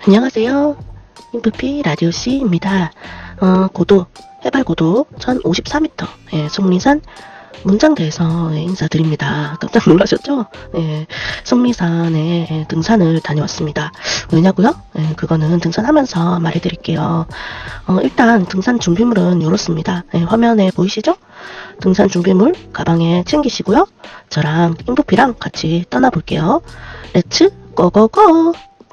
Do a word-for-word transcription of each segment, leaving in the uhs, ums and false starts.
안녕하세요. 인프피 라디오씨입니다. 어, 고도, 해발 고도 천오십사 미터, 예, 속리산 문장대에서 예, 인사드립니다. 깜짝 놀라셨죠? 예, 속리산에 예, 등산을 다녀왔습니다. 왜냐고요? 예, 그거는 등산하면서 말해드릴게요. 어, 일단 등산 준비물은 이렇습니다. 예, 화면에 보이시죠? 등산 준비물 가방에 챙기시고요. 저랑 인프피랑 같이 떠나볼게요. 렛츠 고고고!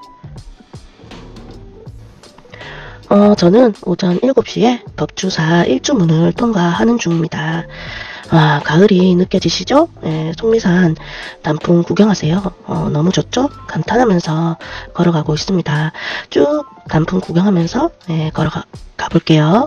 어, 저는 오전 일곱 시에 덕주사 일주문을 통과하는 중입니다. 와, 가을이 느껴지시죠? 예, 속리산 단풍 구경하세요. 어, 너무 좋죠? 감탄하면서 걸어가고 있습니다. 쭉 단풍 구경하면서 예, 걸어가 가볼게요.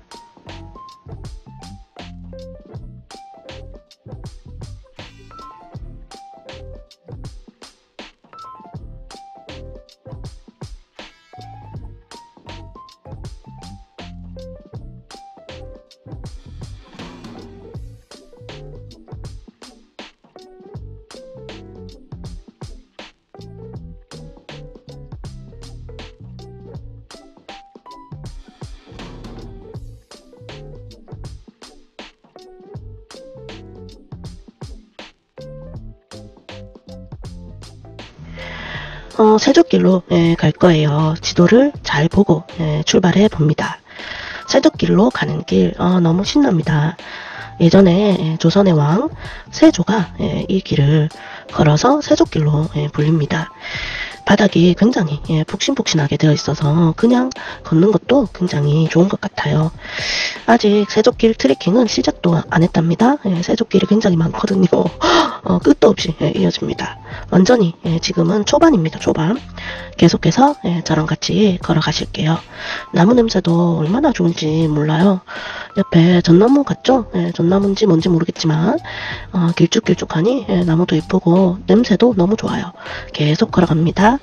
어, 세족길로 예, 갈 거예요. 지도를 잘 보고 예, 출발해 봅니다. 세족길로 가는 길 어, 너무 신납니다. 예전에 예, 조선의 왕 세조가 예, 이 길을 걸어서 세족길로 예, 불립니다. 바닥이 굉장히 예, 푹신푹신하게 되어 있어서 그냥 걷는 것도 굉장히 좋은 것 같아요. 아직 세족길 트레킹은 시작도 안 했답니다. 예, 세족길이 굉장히 많거든요. 어, 끝도 없이 예, 이어집니다. 완전히 예, 지금은 초반입니다. 초반. 계속해서 예, 저랑 같이 걸어가실게요. 나무 냄새도 얼마나 좋은지 몰라요. 옆에 전나무 같죠? 예, 전나무인지 뭔지 모르겠지만 어, 길쭉길쭉하니 예, 나무도 예쁘고 냄새도 너무 좋아요. 계속 걸어갑니다.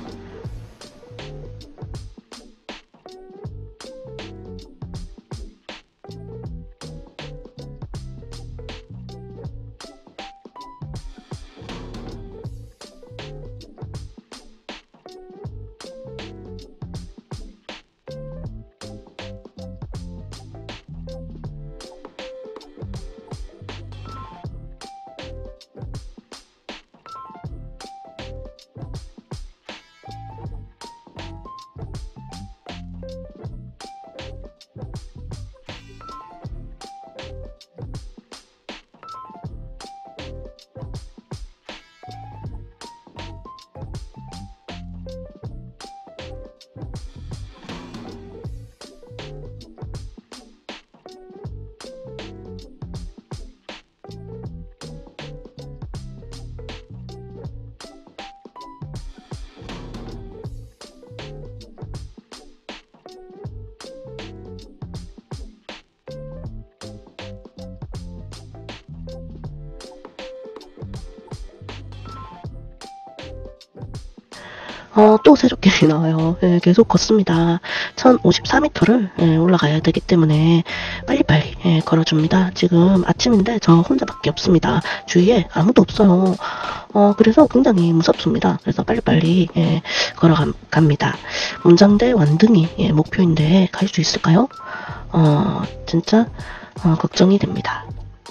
어, 또 세족길이 나와요. 예, 계속 걷습니다. 천오십사 미터를 예, 올라가야 되기 때문에 빨리빨리 예, 걸어줍니다. 지금 아침인데 저 혼자밖에 없습니다. 주위에 아무도 없어요. 어, 그래서 굉장히 무섭습니다. 그래서 빨리빨리 예, 걸어갑니다. 문장대 완등이 예, 목표인데 갈 수 있을까요? 어, 진짜 어, 걱정이 됩니다.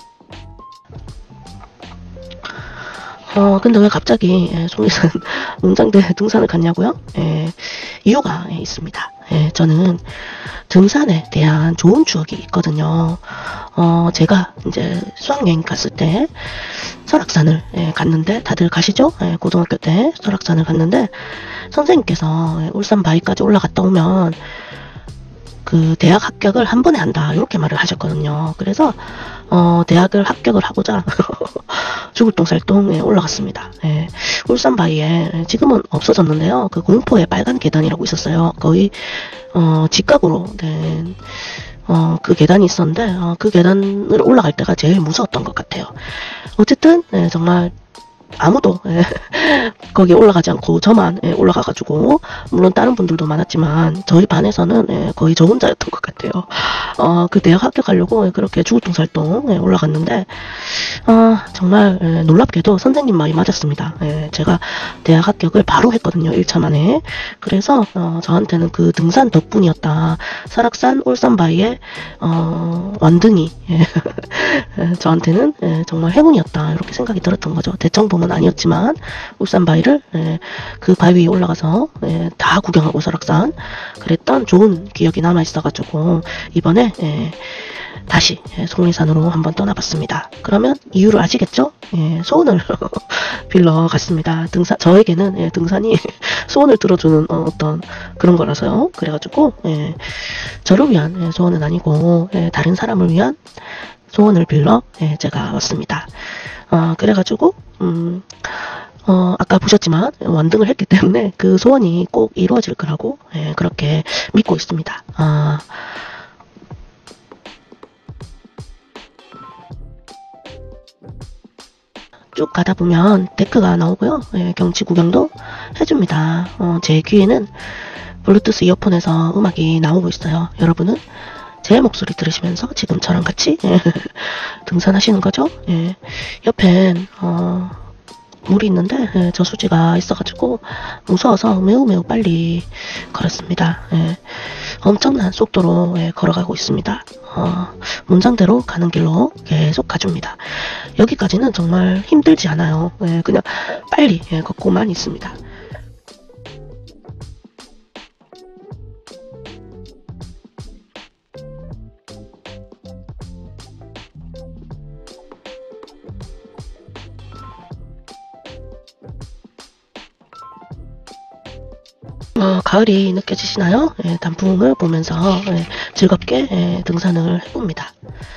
어, 근데 왜 갑자기, 예, 속리산 문장대 등산을 갔냐고요? 예, 이유가 예, 있습니다. 예, 저는 등산에 대한 좋은 추억이 있거든요. 어, 제가 이제 수학여행 갔을 때 설악산을 예, 갔는데, 다들 가시죠? 예, 고등학교 때 설악산을 갔는데, 선생님께서 예, 울산 바위까지 올라갔다 오면, 그 대학 합격을 한 번에 한다 이렇게 말을 하셨거든요. 그래서 어, 대학을 합격을 하고자 죽을 똥살똥 예, 올라갔습니다. 예, 울산 바위에 지금은 없어졌는데요. 그 공포의 빨간 계단이라고 있었어요. 거의 어, 직각으로 된 어, 그 계단이 있었는데 어, 그 계단을 올라갈 때가 제일 무서웠던 것 같아요. 어쨌든 예, 정말 아무도 예, 거기 올라가지 않고 저만 예, 올라가가지고 물론 다른 분들도 많았지만 저희 반에서는 예, 거의 저 혼자였던 것 같아요. 어, 그 대학 합격하려고 그렇게 죽을 둥살동 예, 올라갔는데, 아, 정말 예, 놀랍게도 선생님 말이 맞았습니다. 예, 제가 대학 합격을 바로 했거든요. 일 차 만에. 그래서 어, 저한테는 그 등산 덕분이었다. 설악산 올산바위의 어, 완등이 예, 저한테는 예, 정말 행운이었다. 이렇게 생각이 들었던 거죠. 대청봉은 아니었지만 울산바위를 예, 그 바위 위에 올라가서 예, 다 구경하고 설악산 그랬던 좋은 기억이 남아있어가지고 이번에 예, 다시 예, 속리산으로 한번 떠나봤습니다. 그러면 이유를 아시겠죠? 예, 소원을 빌러 갔습니다. 등산 저에게는 예, 등산이 소원을 들어주는 어, 떤 그런 거라서요. 그래가지고 예, 저를 위한 예, 소원은 아니고 예, 다른 사람을 위한 소원을 빌러 예, 제가 왔습니다. 어, 그래가지고 음, 어, 아까 보셨지만 완등을 했기 때문에 그 소원이 꼭 이루어질 거라고 예, 그렇게 믿고 있습니다. 아, 쭉 가다 보면 데크가 나오고요. 예, 경치 구경도 해줍니다. 어, 제 귀에는 블루투스 이어폰에서 음악이 나오고 있어요. 여러분은 제 목소리 들으시면서 지금 저랑 같이 예, 등산하시는 거죠. 예, 옆엔 어, 물이 있는데 예, 저수지가 있어가지고 무서워서 매우 매우 빨리 걸었습니다. 예, 엄청난 속도로 예, 걸어가고 있습니다. 어, 문장대로 가는 길로 계속 가줍니다. 여기까지는 정말 힘들지 않아요. 예, 그냥 빨리 예, 걷고만 있습니다. 어, 가을이 느껴지시나요? 예, 단풍을 보면서 예, 즐겁게 예, 등산을 해봅니다.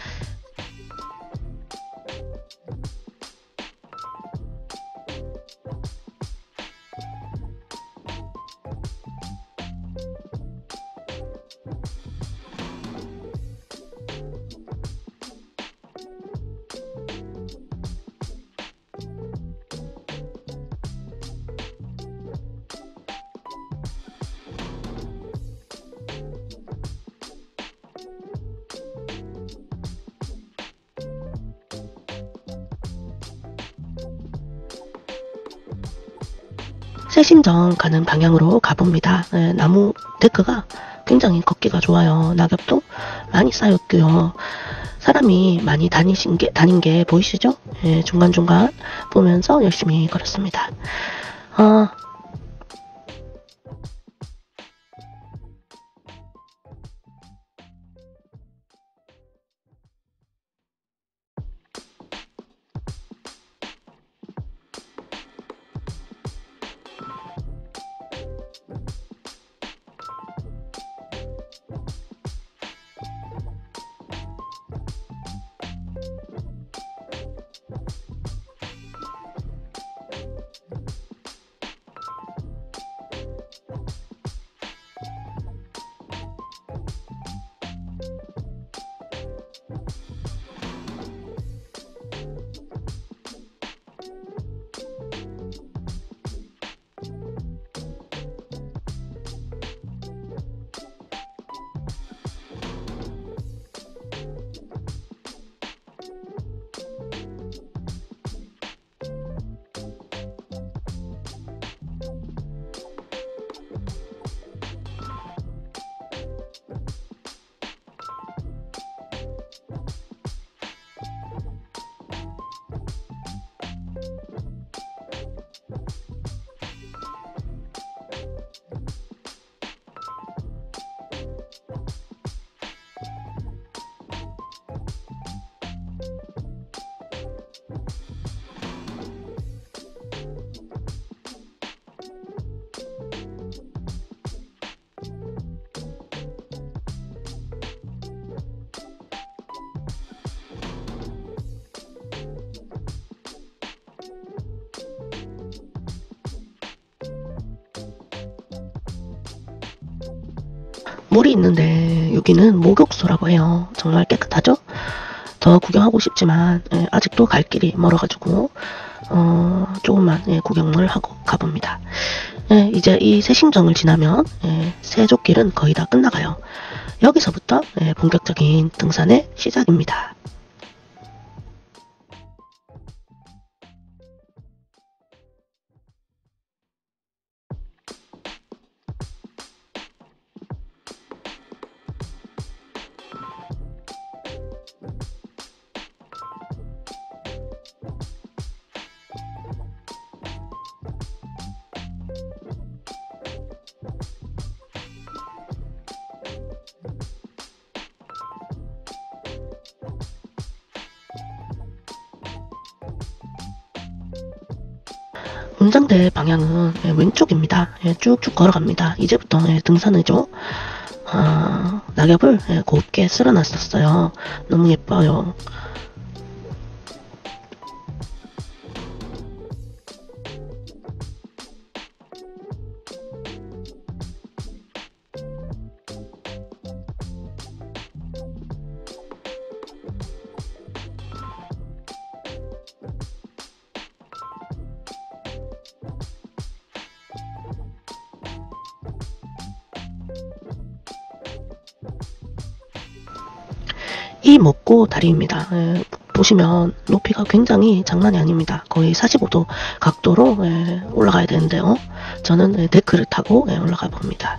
세신정 가는 방향으로 가봅니다. 예, 나무 데크가 굉장히 걷기가 좋아요. 낙엽도 많이 쌓였고요. 사람이 많이 다니신 게, 다닌 게 보이시죠? 예, 중간중간 보면서 열심히 걸었습니다. 어, 물이 있는데 여기는 목욕소라고 해요. 정말 깨끗하죠? 더 구경하고 싶지만 예, 아직도 갈 길이 멀어가지고 어, 조금만 예, 구경을 하고 가봅니다. 예, 이제 이 세신정을 지나면 예, 세족길은 거의 다 끝나가요. 여기서부터 예, 본격적인 등산의 시작입니다. 운장대 방향은 예, 왼쪽입니다. 예, 쭉쭉 걸어갑니다. 이제부터 예, 등산이죠. 아, 낙엽을 예, 곱게 쓸어놨었어요. 너무 예뻐요. 이 먹고 다리입니다. 예, 보시면 높이가 굉장히 장난이 아닙니다. 거의 사십오 도 각도로 예, 올라가야 되는데요. 저는 예, 데크를 타고 예, 올라가 봅니다.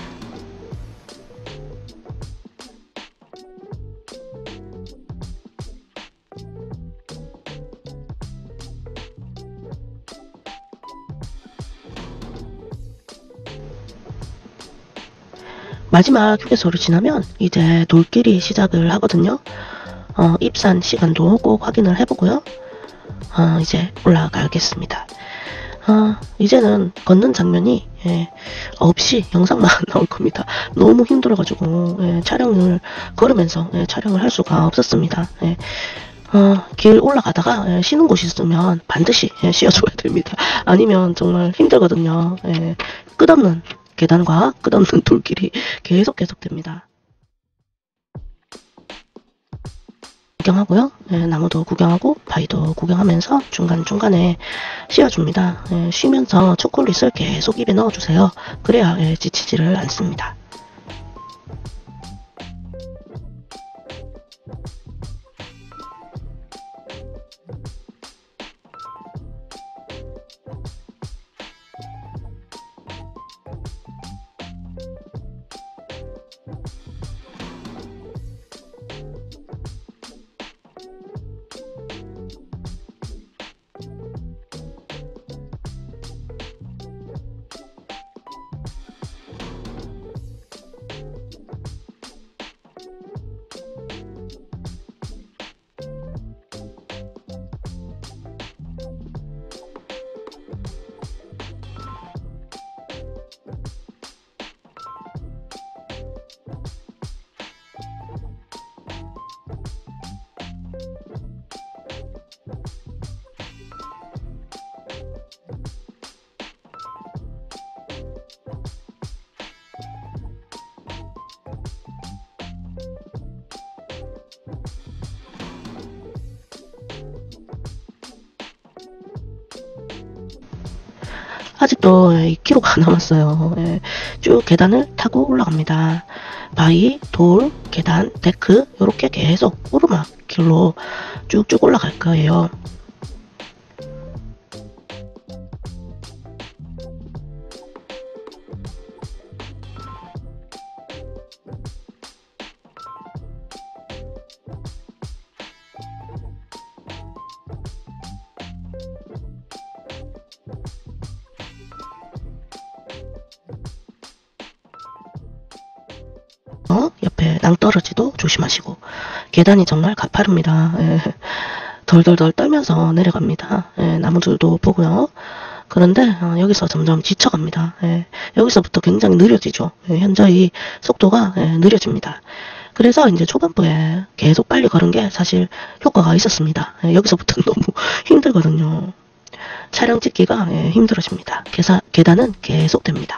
마지막 휴게소를 지나면 이제 돌길이 시작을 하거든요. 어, 입산 시간도 꼭 확인을 해보고요. 어, 이제 올라가겠습니다. 어, 이제는 걷는 장면이 예, 없이 영상만 나올 겁니다. 너무 힘들어가지고 예, 촬영을 걸으면서 예, 촬영을 할 수가 없었습니다. 예. 어, 길 올라가다가 예, 쉬는 곳이 있으면 반드시 예, 쉬어줘야 됩니다. 아니면 정말 힘들거든요. 예, 끝없는 계단과 끝없는 돌길이 계속 계속됩니다. 구경하고요. 예, 나무도 구경하고 바위도 구경하면서 중간중간에 쉬어줍니다. 예, 쉬면서 초콜릿을 계속 입에 넣어주세요. 그래야 예, 지치지를 않습니다. 아직도 이 킬로미터가 남았어요. 예, 쭉 계단을 타고 올라갑니다. 바위, 돌, 계단, 데크 이렇게 계속 오르막 길로 쭉쭉 올라갈 거예요. 어? 옆에 낭떠러지도 조심하시고 계단이 정말 가파릅니다. 예, 덜덜덜 떨면서 내려갑니다. 예, 나무들도 보고요. 그런데 어, 여기서 점점 지쳐갑니다. 예, 여기서부터 굉장히 느려지죠. 예, 현저히 속도가 예, 느려집니다. 그래서 이제 초반부에 계속 빨리 걸은 게 사실 효과가 있었습니다. 예, 여기서부터는 너무 힘들거든요. 촬영 찍기가 예, 힘들어집니다. 계사, 계단은 계속됩니다.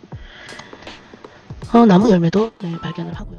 어, 나무 열매도 네, 발견을 하고요.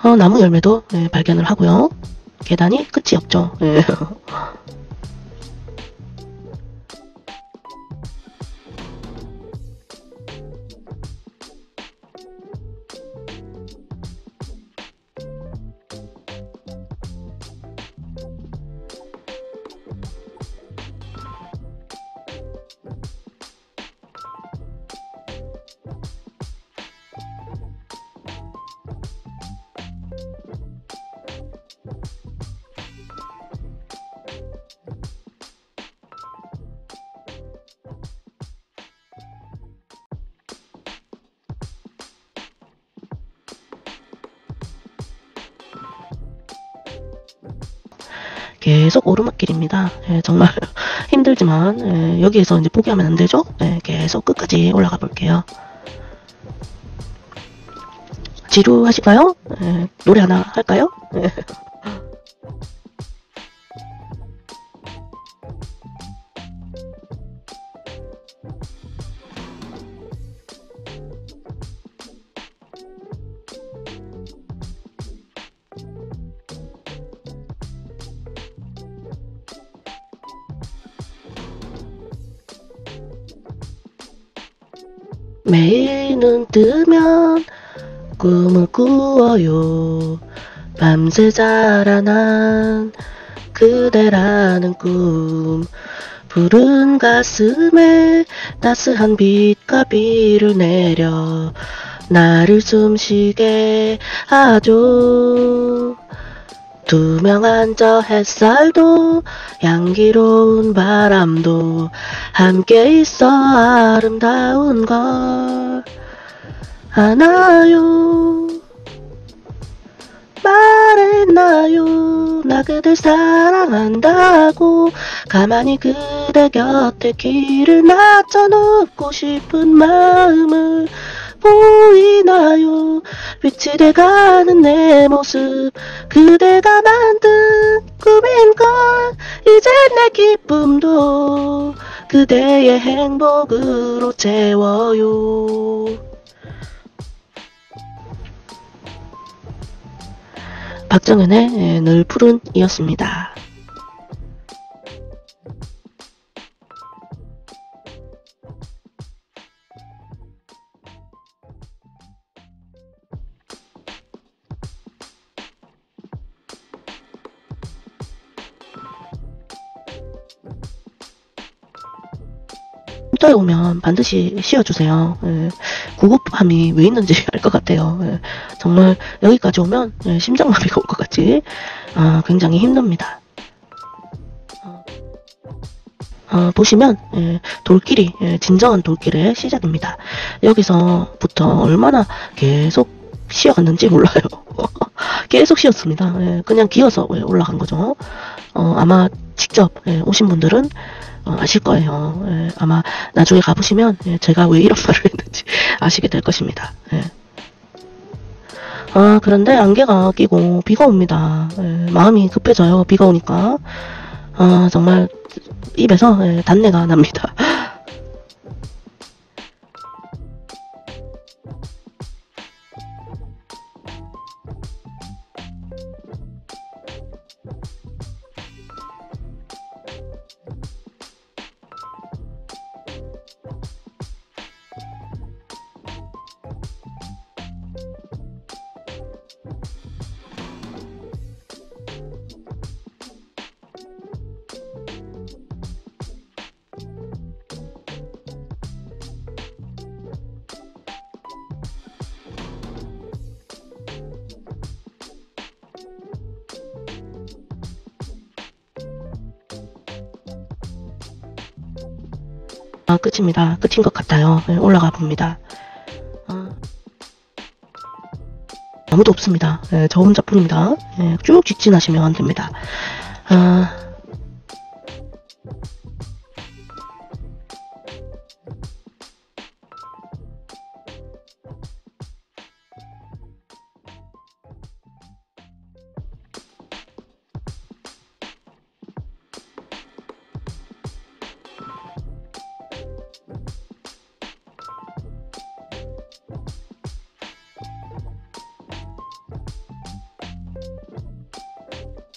어, 나무 열매도 예, 발견을 하고요. 계단이 끝이 없죠. 예. 계속 오르막길입니다. 예, 정말 힘들지만 예, 여기에서 이제 포기하면 안 되죠. 예, 계속 끝까지 올라가 볼게요. 지루하실까요? 예, 노래 하나 할까요? 예. 매일 눈 뜨면 꿈을 꾸어요. 밤새 자라난 그대라는 꿈. 푸른 가슴에 따스한 빛과 비를 내려 나를 숨쉬게 하죠. 투명한 저 햇살도 향기로운 바람도 함께 있어 아름다운 걸 아나요. 말했나요 나 그댈 사랑한다고. 가만히 그대 곁에 길을 맞춰 눕고 싶은 마음을 보이나요. 빛이 돼가는 내 모습 그대가 만든 꿈인걸. 이제 내 기쁨도 그대의 행복으로 채워요. 박정현의 늘 푸른 이었습니다. 컴퓨터에 오면 반드시 씌워주세요. 예, 구급함이 왜 있는지 알 것 같아요. 예, 정말 여기까지 오면 예, 심장마비가 올 것 같이 아, 굉장히 힘듭니다. 어, 어, 보시면 예, 돌길이 예, 진정한 돌길의 시작입니다. 여기서부터 얼마나 계속 쉬어갔는지 몰라요. 계속 쉬었습니다. 예, 그냥 기어서 예, 올라간 거죠. 어, 아마 직접 예, 오신 분들은 어, 아실 거예요. 예, 아마 나중에 가보시면 예, 제가 왜 이런 말을 했는지 아시게 될 것입니다. 예. 아, 그런데 안개가 끼고 비가 옵니다. 예, 마음이 급해져요. 비가 오니까. 아, 정말 입에서 예, 단내가 납니다. 아, 끝입니다. 끝인 것 같아요. 예, 올라가 봅니다. 아, 아무도 없습니다. 예, 저 혼자뿐입니다. 예, 쭉 직진하시면 됩니다. 아,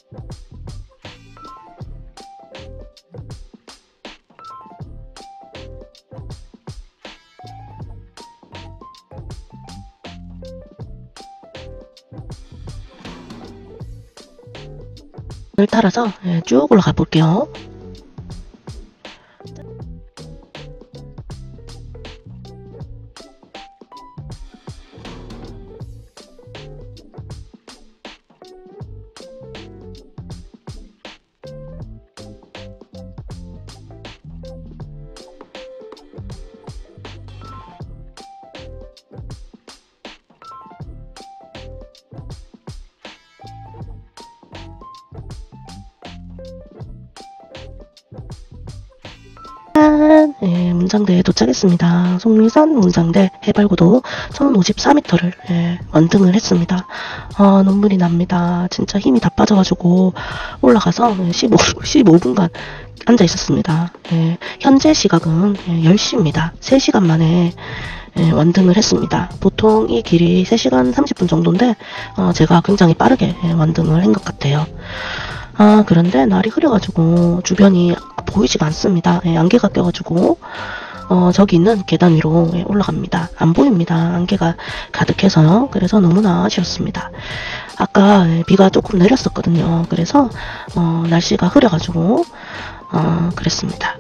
을 따라서 예, 쭉 올라가 볼게요. 예, 문장대에 도착했습니다. 속리산 문장대 해발고도 천오십사 미터를 예, 완등을 했습니다. 아, 눈물이 납니다. 진짜 힘이 다 빠져가지고 올라가서 십오, 십오 분간 앉아 있었습니다. 예, 현재 시각은 예, 열 시입니다. 세 시간 만에 예, 완등을 했습니다. 보통 이 길이 세 시간 삼십 분 정도인데 어, 제가 굉장히 빠르게 예, 완등을 한 것 같아요. 아, 그런데 날이 흐려가지고 주변이 보이지가 않습니다. 예, 안개가 껴가지고 어, 저기 있는 계단 위로 예, 올라갑니다. 안 보입니다. 안개가 가득해서요. 그래서 너무나 아쉬웠습니다. 아까 예, 비가 조금 내렸었거든요. 그래서 어, 날씨가 흐려가지고 어, 그랬습니다.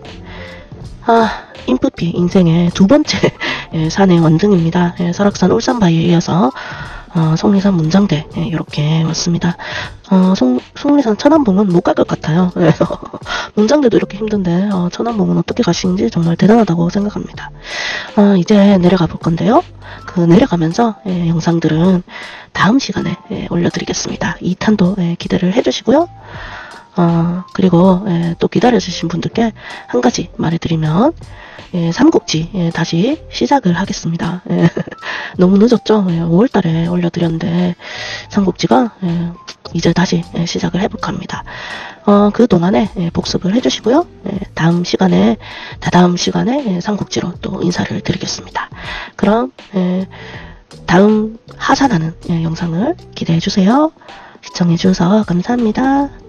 아, 인프피 인생의 두 번째 예, 산의 완등입니다. 예, 설악산 울산바위에 이어서 어, 속리산 문장대 예, 이렇게 왔습니다. 어, 속, 속리산 천안봉은 못 갈 것 같아요. 예, 문장대도 이렇게 힘든데 어, 천안봉은 어떻게 가시는지 정말 대단하다고 생각합니다. 어, 이제 내려가 볼 건데요. 그 내려가면서 예, 영상들은 다음 시간에 예, 올려드리겠습니다. 이 탄도 예, 기대를 해주시고요. 어, 그리고 예, 또 기다려주신 분들께 한 가지 말해드리면 예, 삼국지 예, 다시 시작을 하겠습니다. 예, 너무 늦었죠? 예, 오월달에 올려드렸는데 삼국지가 예, 이제 다시 예, 시작을 해볼까 합니다. 어, 그 동안에 예, 복습을 해주시고요. 예, 다음 시간에 다다음 시간에 예, 삼국지로 또 인사를 드리겠습니다. 그럼 예, 다음 하산하는 예, 영상을 기대해주세요. 시청해주셔서 감사합니다.